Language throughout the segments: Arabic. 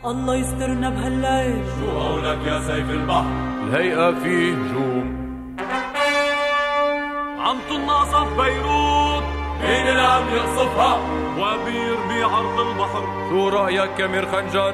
الله يسترنا بهالليل. شو قولك يا سيف البحر؟ الهيئة فيه هجوم. عم تنقصف بيروت، مين اللي عم يقصفها؟ وبير بعرض البحر. شو رأيك يا مير خنجر؟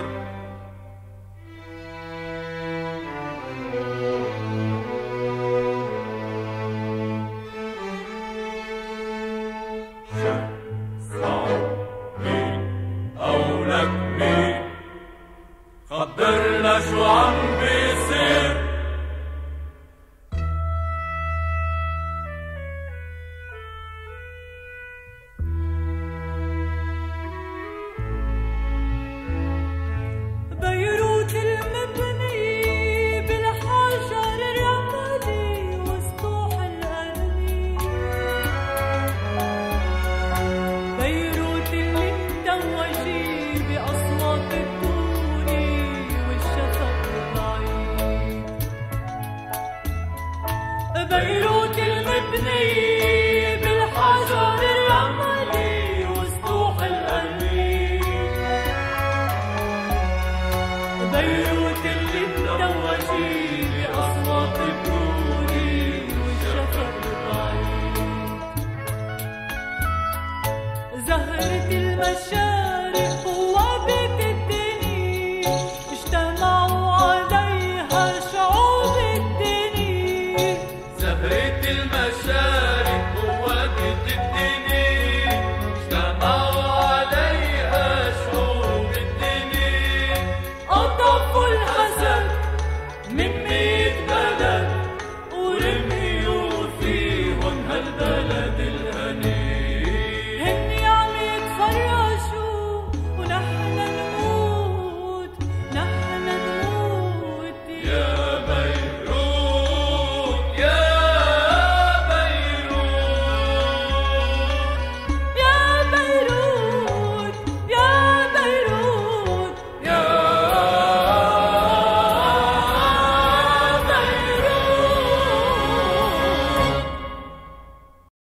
خبرنا شو عم بيصير. بيروت المبني بالحجر الرملي وسطوح القلبي، بيروت اللي متوجي بأصوات الدوني والشفق البعيد، بيروت المبني بالحجر الرملي وسطوح القلبي، بيروت اللي متوجي بأصوات الدوني والشفق البعيد، زهرة المشاعر